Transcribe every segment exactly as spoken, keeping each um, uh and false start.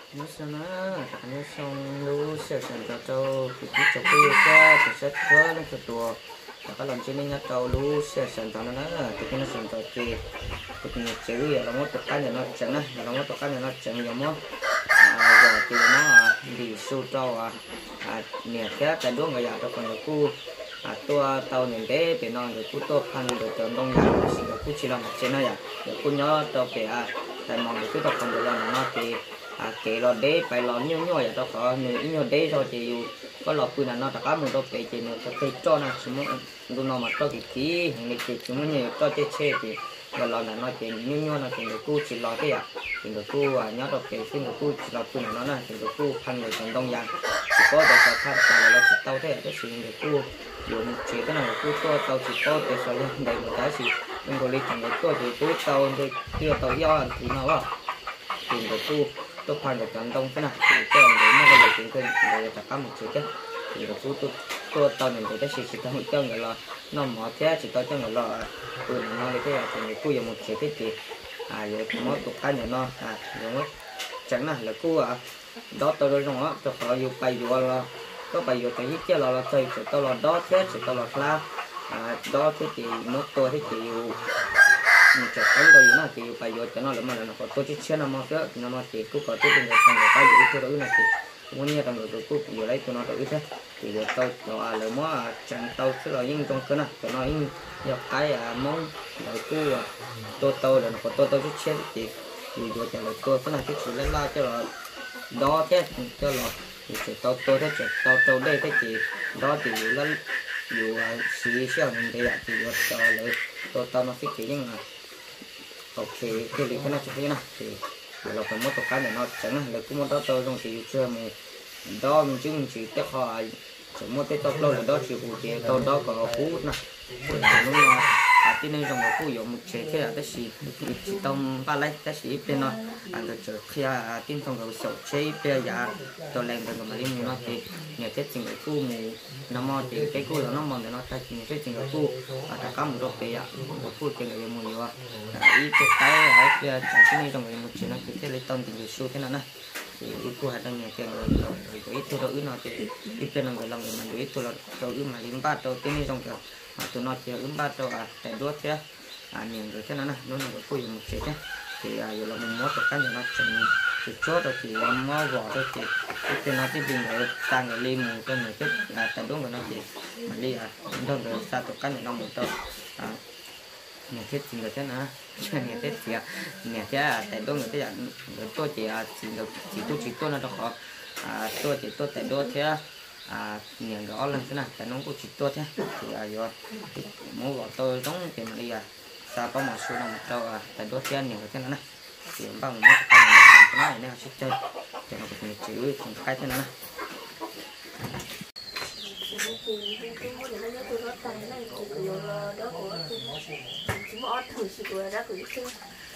nhớ sao nó nhớ xong lú sẽ sản cho trâu thì cứ chụp cái cái thì sẽ có nó cho tua các lần trên này nhớ trâu lú sẽ sản cho nó nó thì cái nó sản cho chị thì cái chữ vậy là một cái này nó chẳng á là một cái này nó chẳng giống á giờ thì nó đi su trâu à nè cái tại đúng người già cho còn được cu tua tàu này để để non được cu tua khăn được cho đông già thì được cu chỉ làm trên nó vậy được cu nhớ tàu kẻ tại mong được cái tàu còn được làm nó thì à kể lo đế phải lo nhiều nhiều vậy đó có nhiều nhiều đế thôi thì có lo quy là nó đã có một đôi kể thì nó cái cho nó chỉ muốn lúc nào mà cho cái kỹ hàng này thì chúng mình cho cái xe thì và lo là nó chỉ nhiều nhiều là thì được cu chỉ lo thế à thì được cu à nhớ đôi kể xin được cu chỉ lo quy là nó là thì được cu khăn được còn đông giang chỉ có để cho khăn là nó chỉ tàu thế cái xin được cu dùng chỉ cái nào cu to tàu chỉ có để cho lên đây một cái gì mình có lấy thằng cái to thì cu tàu thì kia tàu do thì nó à thì được cu tôi khoan được cảm đông thế nào thì tôi làm đến nó là chuyện thêm để tất cả một sự chứ thì được chú tôi tôi tao này để chỉ chỉ tao cho người là nó mở thế chỉ tao cho người là tôi nó lấy cái là thì cô dùng một sự thế thì à vậy mỗi tục cá nhà nó à giống chẳng là là cô à đó tôi nói rằng á tôi họ dùng bài dụ là có bài dụ cái cái là là tôi chỉ tao là đó thế chỉ tao là la à đó thế thì nó tôi thế thì chặt cái đó gì nó thì phải vô cho nó là mà là nó có tổ chức xem nó mà cái nó mà thì cũng có tổ chức được trong cái cái gì cái đó này thì muốn nghe trong người tôi cũng vừa lấy cho nó tự thế thì giờ tôi nó à là mà chẳng tôi sẽ là những trong cái này cho nó những dọc cái à món rồi cứ tôi tôi là nó có tôi tôi chức xem thì thì giờ cho là tôi cái này cái sự lấy la cho là đó thế cho là thì sẽ tôi tôi thế tôi tôi đây thế thì đó thì là dù xí xíu mình thì thì cho là tôi tôi nó thích cái như là ok cái lý cái này cho thế nào thì là phải mất một cái để nó chẳng là cũng muốn đó tôi trong thì chưa mình đó mình chứ mình chỉ tiếp họ chỉ mua cái tóc lâu là đó chỉ phụ chế tôi đó có hút nè đúng rồi à cho nên trong cái phụ dụng một chế thế là cái gì chỉ tông ba lấy cái gì bên nó ăn được chờ khi à tin trong cái sầu chế bây giờ tôi làm được mà đi mua nó thì nhà thiết trình cái phụ mù nó mò thì cái phụ nó mò để nó thay trình cái trình cái phụ à ta có một đôi bây giờ một phụ trình cái mù nhiều à ý cái cái ở bây giờ cho nên trong cái một chế nó thì cái lấy tông thì nhiều số thế nào nè thì cô hạt đang nghe tiếng rồi rồi ít thôi đó ít nó thì ít bên là người làm người mình ít thôi là rồi ít mà đến ba đâu cái này trong cái mà tụi nó chỉ ít ba đâu à tại đốt thế à nhìn rồi thế nào nè nó là một cái một chế thế thì à giờ là mình mót cái này nó chừng thì chốt rồi thì mót vỏ rồi thì cái nó cái bình rồi sang người lên một cái người thích là tại đúng rồi nó thì mà đi à đâu rồi sao tụi cái này nó một tao à nhà thiết chỉ là thế nào nhà thiết thì nhà thế tại tôi người ta dặn tôi chỉ chỉ được chỉ tôi chỉ tôi là đó họ à tôi chỉ tôi tại đô thế à nhà đó lên thế này tại nó cũng chỉ tôi thế thì à rồi muốn gọi tôi giống thì mà đi à sao có một số nào một đâu à tại đô thế nhiều thế này thì bằng một cái này này này sẽ chơi thì nó cũng chịu không cái thế này bỏ thử sự của đã gửi chưa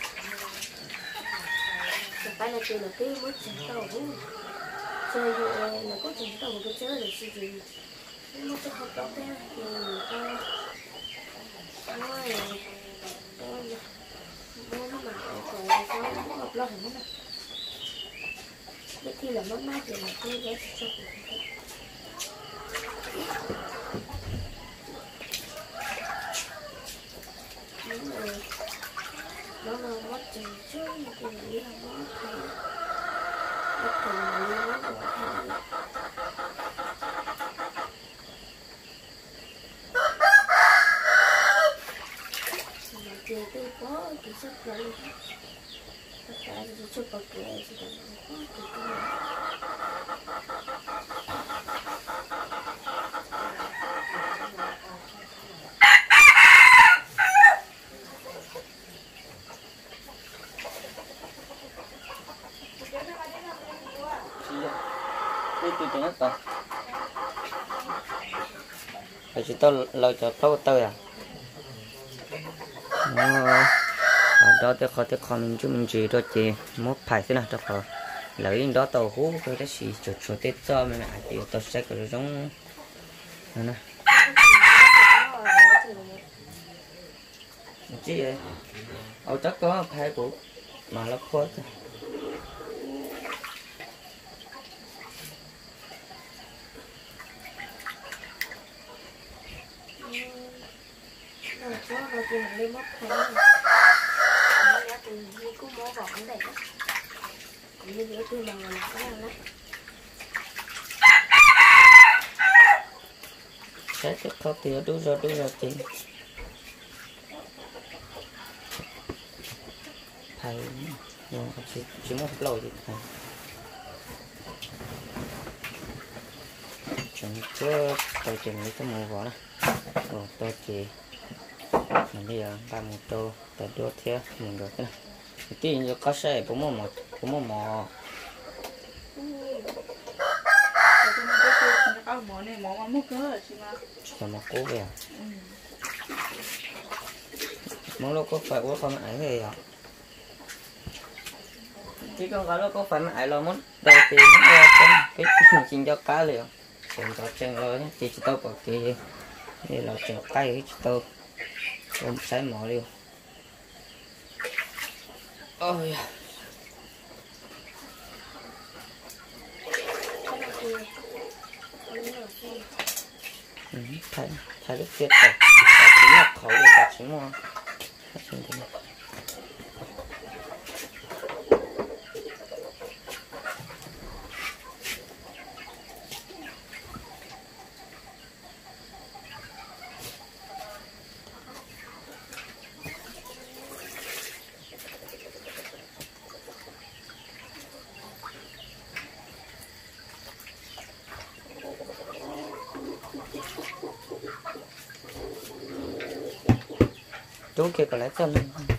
phải là chơi là cái mới chẳng tàu chơi là có chẳng tàu cái chơi là sự gì nó sẽ học đó thế thì ta nói mua nó mà còn sao nó học lo hẳn này để khi là mắm mát thì là tôi ghé cho đúng rồi đó là mất chừng trước thì nghĩ là mất thầy mất thầy mà đi mất của thầy mà kìa tôi có thì sắp lấy tất cả thì chụp vào kìa thì còn có thì tôi tôi chỉ nói tao phải chỉ tao lời cho tao tao à à đó tôi khó tôi khó mình chú mình chỉ đó chỉ một phải thế nào cho khó lấy đó tàu hú tôi đã chỉ chuột chuột tết cho mình lại thì tao sẽ có giống này chứ vậy ông chắc có phải của mà nó khó đầu tiên mình lên mất thấy này nó ra từ như cũng mó vỏ cái này đó như thế từ bằng là cái nào đấy sẽ tiếp theo thì đủ rồi đủ rồi chị thầy nhưng chỉ chỉ một lâu gì thầy chúng chưa tôi chừng lấy cái mũ vỏ này rồi tôi chỉ mình bây giờ ba một tô tôi đốt theo mình được cái này tí nữa có xe bốn mươi một bốn mươi một chỉ một cú về món lúc có phải uống không ấy thì à chỉ còn có lúc có phải mà ấy lo muốn đầu tiên nó cái cái chuyện cho cá liền chuyện cho chân rồi thì chỉ tao bảo thì đi là chuyện cây chỉ tao ôm sấy mỏ liền ôi thấy thấy lúc chết rồi chính là khẩu để cả chính mà chú kia có lấy chân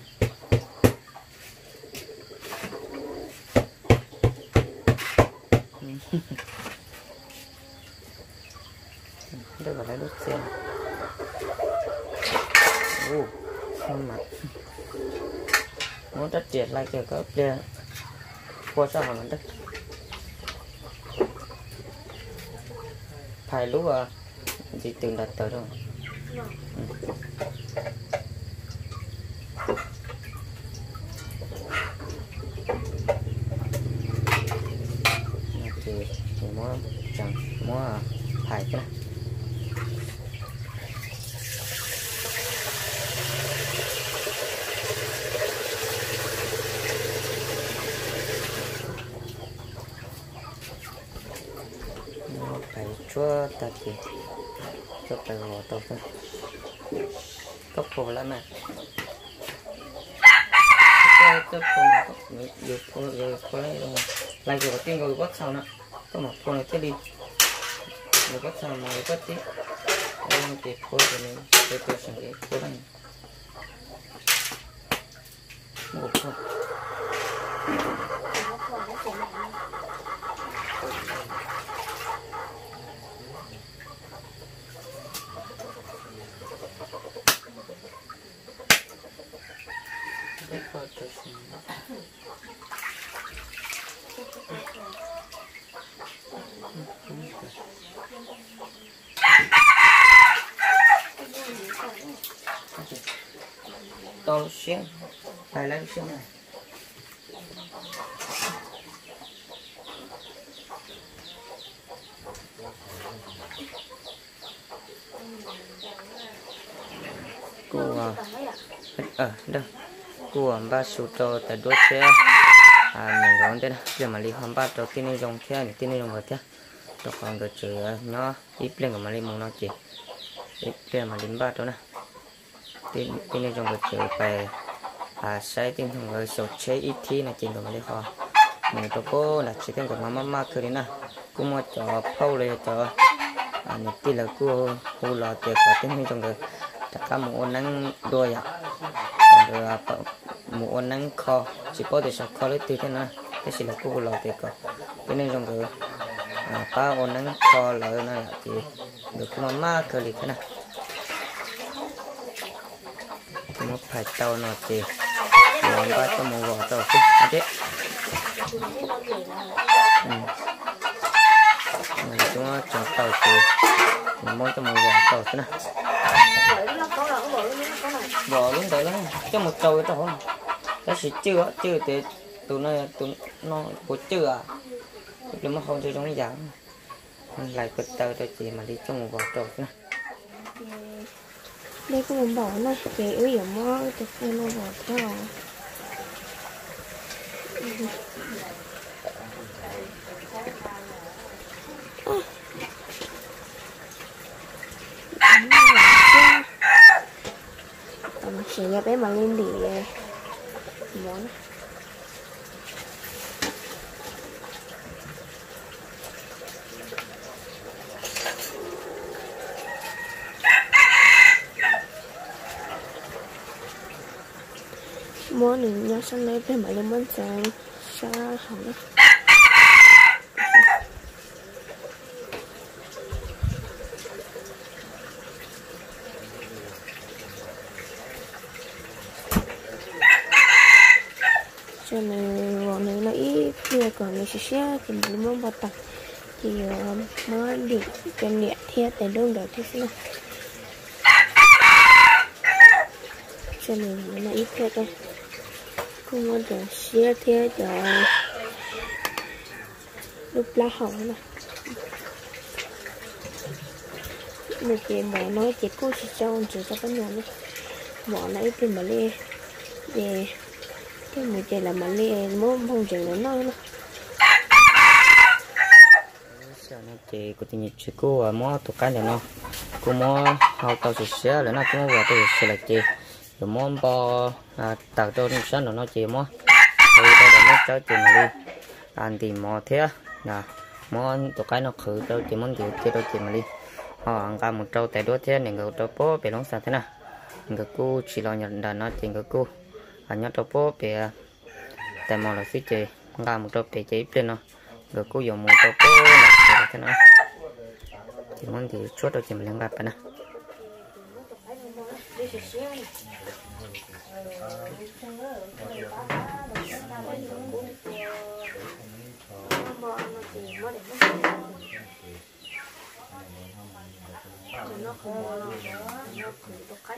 đây là lấy đốt xe ô không mặt muốn rất triệt lại kìa có kia qua sao mà nó đất phải lúc à thì từng đặt tới rồi ừ. thì thì mua chẳng mua phải cái này mua phải chua ta thì cho phải gõ tao thôi cấp phù lại mà cấp phù cấp nhiều phù nhiều phù lại rồi lại rồi tiên rồi bắt sau nữa có một phù này cái đi rồi bắt sau mà bắt tí đây một cái phù của mình cái phù sang cái phù này một phù to xíu phải lấy xíu này của ở đâu của ba số trò tại đuôi xe à mình gọi đây giờ mà đi hôm ba trò tin dùng xe này tin dùng vật thế tôi còn cái chữ nó ít lên của mà đi muốn nó chỉ ít lên mà đến ba trò này tin tin dùng cái chữ về à sai tin dùng cái số chế ít thì là tin của mà đi họ mình tôi có là chỉ tin của mà mama cứ đi nè cũng một trò phâuเลยtrò à mình tin là cô cô là tiền của tin dùng cái tất cả một nắng đôi ạ rồi một nắng kho chỉ có thể sạc kho lấy từ thế nào cái gì là cô lò thì có cái này trong cái ba ôn nắng kho lại này thì được mà má cơ lịch thế nào một phải tàu nào thì làm ba cho một vỏ tàu chứ thế mình chúng nó chọn tàu thì mình muốn cho một vỏ tàu thế nào bỏ luôn tới lắm cho một trâu cho không cái gì chưa chưa thì tụi nó tụi nó có chưa à nhưng mà không cho chúng nó giảm lại cực tơ cho chị mà đi trong một vỏ trâu nữa đây có một bộ này chị ưu dụng mó từ khi nó bỏ theo sẽ ra bé mà lên để món món này nhớ sang đây bé mà lên món sáng xa hỏng cho nên bọn này nó ít kia còn nó sẽ xe thì mình muốn bắt tập thì mới đi cho nhẹ theo tại đơn đầu thế này cho nên nó ít theo đây không muốn cho xe theo cho lúc lá hồng này mình chỉ bỏ nói chỉ cố chỉ cho chỉ cho cái nhỏ này bỏ nó ít mà lên để cái mùi chơi là mà lên muốn không chừng nó nói nữa nó chị của tình chị cô mua tụ cái này nó cô mua hậu tàu sửa sửa lại nó cũng mua tàu sửa lại chị rồi mua bò tạo cho nó sáng nó chị mua rồi đây là nó cho chị mà đi ăn thì mua thế nè mua tụ cái nó khử cho chị muốn gì kia đâu chị mà đi họ ăn cả một trâu tại đó thế này người trâu bố bị lóng sao thế nào người cô chỉ lo nhận đàn nó chị người cô anh nhớ trâu bố bị tại mò là xí chị ra một trâu bị chị lên nó rồi cô dùng một trâu bố là thế nào thì muốn thì chốt đâu chị mình lên gặp nè nó không nó nó khử tao cái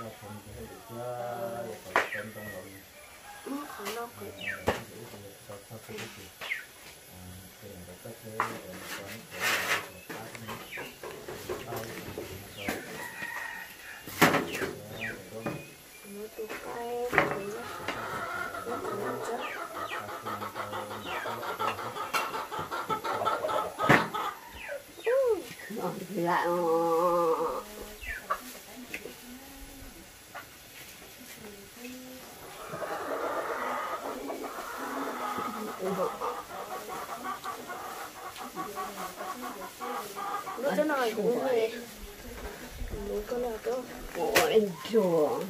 nó không nó khử nó tao cái nó không chết lại nó thế này cũng vậy muốn có nào đó ôi chùa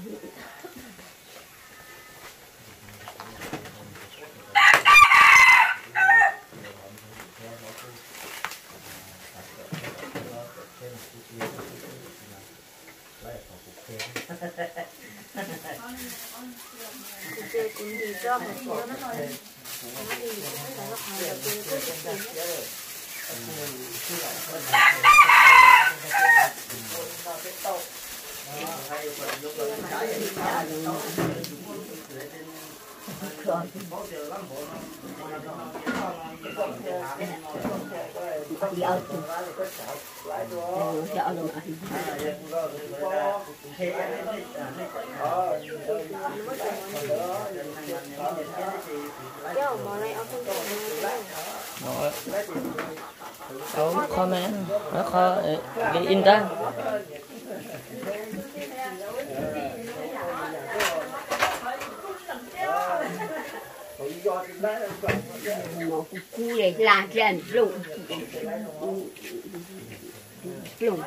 chơi cũng đi cho một số nó thôi nó đi cái là nó học được cái cái cái nó comment nó khó cái in ra một cú này là chân lụng lụng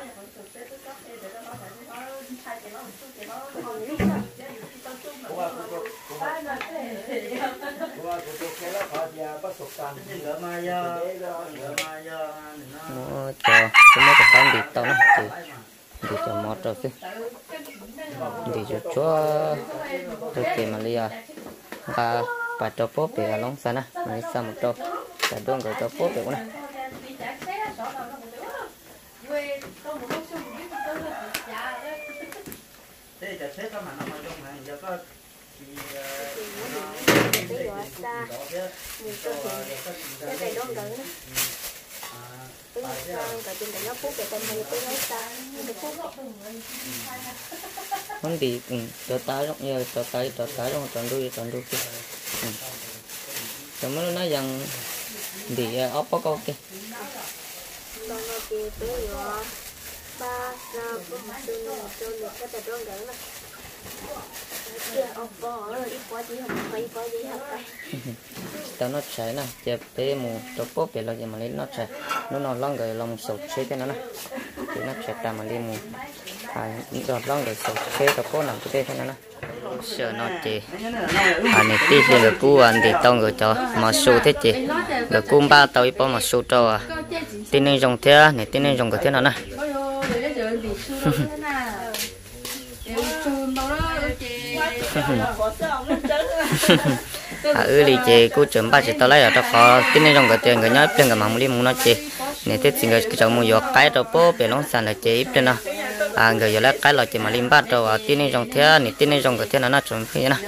nó cho cái mấy cái con đi tao nó thì đi cho mót rồi chứ đi cho chúa tôi tìm mà lia và bà cho bố bị là lóng sana mà sao một trâu và đuông rồi cho bố bị cũng này thếจะเช็คเข้ามาน้ำมันตรงไหนแล้วก็มีเอ่อ cái giỏ xa mình có thể cái này đông đỡ nó cái cái chuyện nó phúc cái con hay cái nói ta cái phúc không thì cho tay trong như cho tay cho tay trong toàn đuôi toàn đuôi kia chúng nó nói rằng thì ốp có câu kia con nó kia tới rồi ba ra bốn tư cho được cái tài tròn đấy mà kia ốp bò rồi ít quá chỉ không phải quá gì hết tao nó chạy nè chẹp bé mù cho bố bé là gì mà lấy nó chạy nó nó lon rồi lòng sầu chế cái nó nè thì nó chạy ta mà lên mù à đọt lon rồi sầu chế cho bố làm cái thế này nè sợ nó chị anh này tí thì được cú anh thì tao người cho mà số thế chị được cú ba tao ít bao mà số cho à tin nên dùng thế này tin nên dùng cái thế nào nè à ừ đi chị cô chấm ba chị tao lấy ở đó khó tin nên dùng cái tiền người nhớ tiền cái mắm li muốn nó chị này thế thì người cho mua giọt cái rồi bố bé lông sàn là chị ít lên nào à người giờ lấy cái là chị mà lim bát rồi tin nên dùng thế này tin nên dùng cái thế nào nó chuẩn phi nè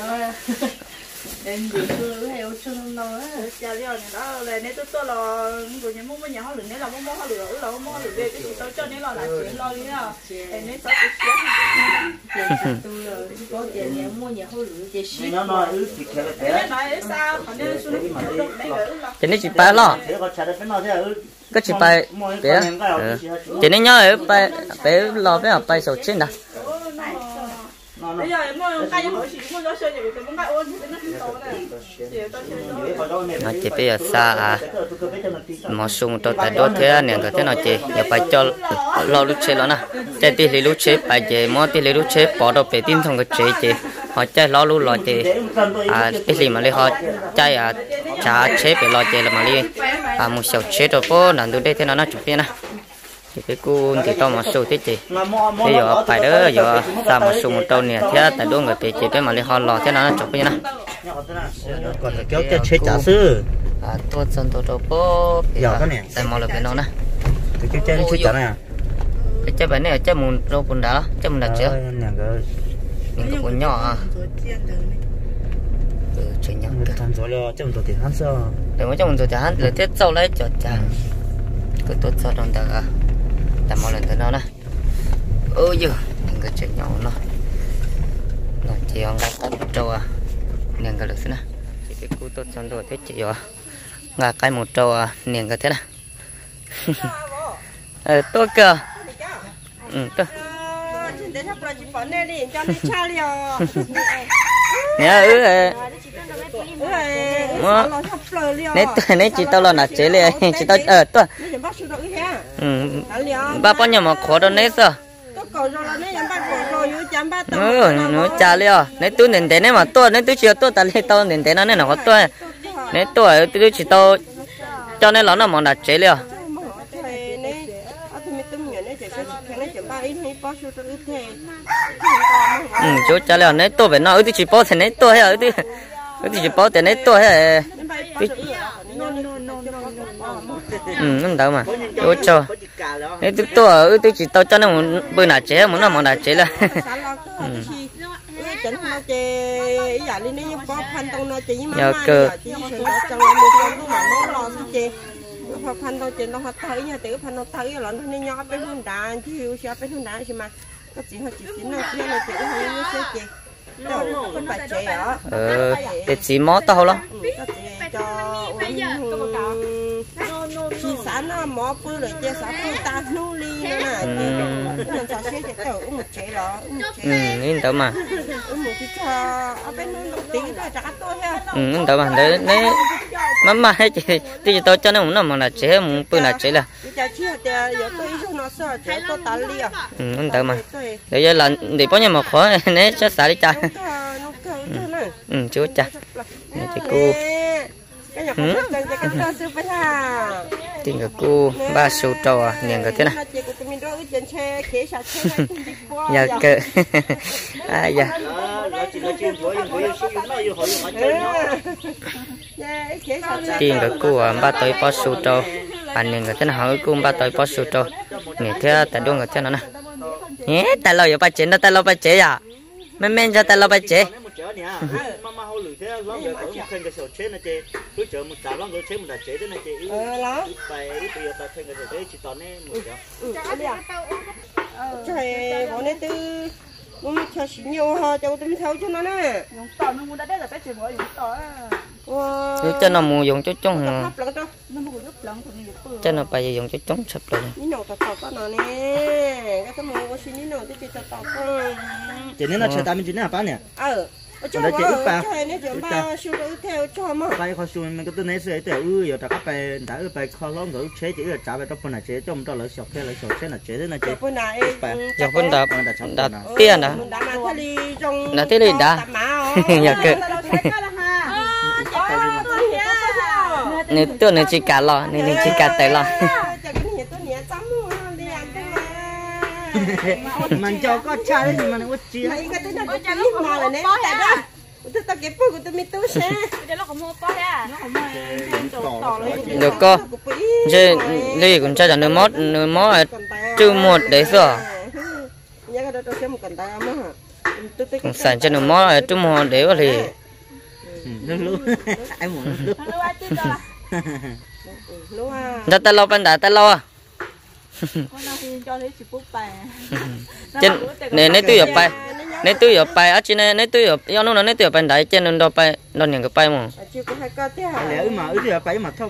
chào đi rồi đó là nếu tôi tôi là người nhà mua mua nhà họ lửa nếu là mua mua họ lửa là mua mua lửa về cái tôi cho nếu là là chuyện lo đi nào nếu sao tôi có tiền nhà mua nhà họ lửa để xí nó nói ứ thì cái cái nói sao còn nếu xuống chị nên chị bay lo cái chị bay bé chị nên nhớ ở bay bé lo bé ở bay sầu trên đó bây giờ mua cái gì hỏi chị mua cho chơi gì cái mua cái ôn thì nó không tốt này nó chỉ bây giờ xa à mà sung tôi tại đó thế này cái thế nào chị giờ phải cho lo lúc chơi lo nè chơi tí lý lúc chơi phải chị mua tí lý lúc chơi bỏ đâu về tin thông cái chơi chị họ chơi lo lúc lo chị à cái gì mà đi họ chơi à trả chơi về lo chơi là mà đi à một số chơi rồi phố làm từ đây thế nào nó chụp nè thì cái cu thì tao mà sâu thế chị bây giờ phải đó giờ ta mà sung một trâu nè thế tại đó người chị chị bé mà đi họ lo thế nào nó chụp nè còn phải kéo cái chế trả sư à tôi chân tôi đâu có giờ cái này tại mò là cái nó nè cái chế chế chế trả này à cái chế bên này chế mùn rau bún đá chế mùn đá chưa nhà cái những cái bún nhỏ à ừ chơi nhỏ người ta做了这么多点，还是 để mà trong rồi thì hắn là thiết sau lấy cho cha cái tốt sau trong ta ta mò lần thứ nó nè ôi giờ những cái chơi nhỏ nó nó chỉ ăn cái tát trâu à nên cái được thế nè cái cú tốt xong rồi thế chị rồi ngà cái một trâu à nên cái thế nè ờ tốt cơ ừ tốt nhớ ừ nè nè chị tao lo nạt chế liền chị tao ờ tốt ừ ba bao nhiêu mà khó đâu nè sao ừ nó trả liền nè tôi nên thế này mà tôi nè tôi chưa tôi ta lấy tao nên thế nó nè nó tôi nè tôi tôi chỉ tao cho nên nó mà nạt chế liền ừ chú trả liền nè tôi phải nói tôi chỉ bảo thế nè tôi hay tôi tôi chỉ bảo thế nè tôi hay ừ không đâu mà chú cho nè tôi tôi tôi chỉ tao cho nó một bữa nào chế muốn nó mà nạt chế là nhờ cơ พันตัวเจนเราหัดไทยเนี่ยแต่ก็พันเราไทยหล่อนท่านนี่ย้อนไปหุ่นด่านที่วิวเชียไปหุ่นด่านใช่ไหมก็จีเขาจีจีนั่งเชียร์เลยเจ๊เขาไม่เชียร์เจ๊เจ้าคนบาดเจ็บเหรอเออเด็กสีมอเต่าเหรอก็เจ๊จอชีสานน่ะหมอปื้อเลยเจ๊สาวปื้อตาหนูลีน่ะเงินสาวเชียร์เจ๊เต่าอุ้มเจ๊เหรออุ้มเจ๊อืมนี่เต่ามาอุ้มที่ชอเอาไปนู่นตีไปจักรตัวเหรออืมเต่ามาเดี๋ยวนี่มามาให้จีจีเต่าcho nó muốn nó mà là chế muốn bữa là chế là ừ ต่ามาเดี๋ยวlà để bao nhiêu mà khó này cho xả đi cha ừ chú cha này chị cô tiền cái cô ba số trâu à nhận cái thế này giờ cơ à giờ tiền cái cô à ba tới ba số trâu anh nhận cái thế nào hỏi cô ba tới ba số trâu nè thế tại đâu cái thế nào nè nhé tại lâu giờ ba chế nó tại lâu ba chế à men men cho tại lâu ba chế đó nè mà mà hậu lười thế lon rồi có một khen cái sầu chế này chị cứ chờ một xào lon rồi chế một đặt chế thế này chị ờ đó phải bây giờ ta khen cái sầu chế chỉ toàn này một ừ cái gì trời bọn này từ muốn cho xí nhiều ha cho tôi theo cho nó nè dùng tỏi nó muốn đã đấy là cái chuyện gọi dùng tỏi cứ cho nó mua dùng chút chung nó mua giúp lắm thì mình giúp cho nó phải dùng chút chung sập rồi ní nổ tao tao nó nè cái cái mua cái xí ní nổ cái tao tao chị nên là chơi tám mươi chín à bán nè ờ cho nó chơi này chúng ta siêu đối theo cho mà bay khó xuân mình có tên này sẽ để ư giờ ta các bay đã ư bay khó lắm rồi chế chỉ là trả về trong phần này chế trong đó là sọc kia là sọc chế là chế thế này chế phần này giờ phần đạp đạp tiền à là thế này đã nhà cơ nếu tôi nếu chỉ cả lo nếu nếu chỉ cả tay lo mình cho có cha đấy nhưng mà nó chia cái cái này cái gì mà lại nè tôi ta ghép bự của tôi mi tôi xe nó không mua bó ra nó không mua được co chứ đi cũng cho nó mót nó mót trừ một đấy rồi sản cho nó mót trừ một đấy thì ai muốn ra ta lâu ban đã ta lâu à trên này này tôi ở bay này tôi ở bay ở trên này này tôi ở do nó này tôi ở bay đại trên nó đâu bay nó nhận cái bay mà lẽ mà ở đây bay mà thôi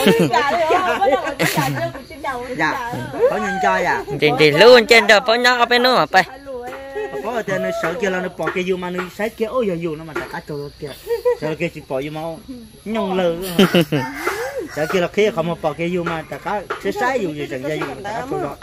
dạ có nhân cho dạ thì thì luôn trên đó bao nhiêu bay nữa mà bay có tên nó sợ kia là nó bỏ cái dù mà nó sai kia ôi giờ dù nó mà đã trôi kia sợ kia chỉ bỏ dù mà nhông lơ sợ kia là khi không mà bỏ cái dù mà đã sẽ sai dù gì chẳng ra dù đã trôi rồi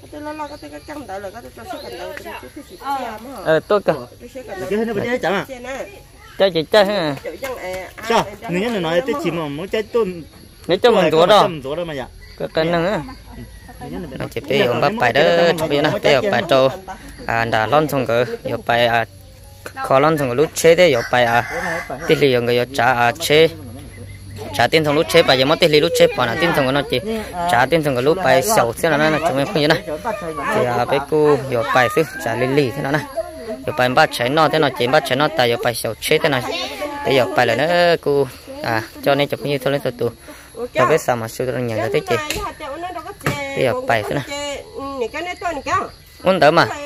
ờ tôi cơ cái nó bên chẳng à chơi chỉ chơi ha sao nếu như nói tôi chỉ mà muốn chơi tôi nếu cho mình rửa đó rửa đó mà dạ cái tên nữa nó chỉ bây giờ bắt bài đó bây giờ nó bây giờ bài trâu à đã lon xong rồi giờ bài à khó lon xong rồi lúc chế đấy giờ bài à tiền lì người giờ trả chế trả tiền xong lúc chế bài giờ mất tiền lì lúc chế bỏ là tiền xong rồi nó chỉ trả tiền xong rồi lúc bài sầu thế là nó chúng em không như này thì à bé cô giờ bài thứ trả lì lì thế nào này giờ bài bắt chế nó thế nào chỉ bắt chế nó tại giờ bài sầu chế thế này bây giờ bài là nó cô à cho nên chụp như thôi lên từ từ cho biết sao mà siêu tôi nhận được thế chị bây giờ bài thế này muốn đỡ mà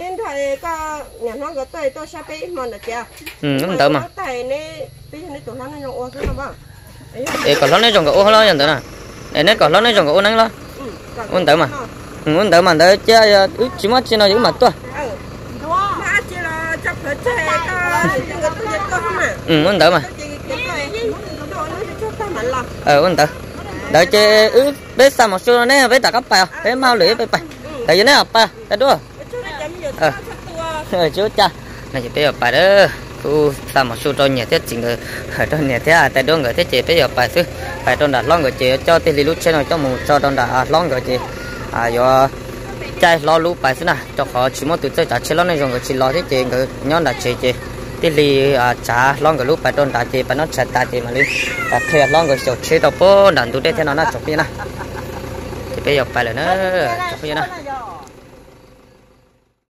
ừ muốn đỡ mà để còn nó nói trong cái ô nó nhận được nè để nó còn nó nói trong cái ô nắng lo muốn đỡ mà muốn đỡ mà đỡ chứ chỉ mất chỉ nói những mặt thôi ừ muốn đỡ mà ờ muốn đỡ đợi chơi ứ biết sao một số này biết đặt cấp bài biết mau lưỡi bài bài tại vì nó học bài tại đua ờ ờ chú cha này chỉ biết học bài đó cô sao một số trong nhà thiết chỉnh ở trong nhà thiết à tại đua người thiết chỉ biết học bài chứ bài trong đặt lon người chỉ cho tiền lì lúc trên rồi cho một cho trong đặt lon người chỉ à do trai lo lú bài chứ nào cho họ chỉ muốn tự chơi trả chơi lon này rồi người chỉ lo thiết chỉ người nhon đặt chỉ chỉ tiền lì trả lon người lúc bài trong đặt chỉ bài nó trả đặt chỉ mà đi đặt thuê lon người sầu chế đâu po đàn tụi đây thế nào nó chụp như nào thì bây giờ bài là nó chụp như nào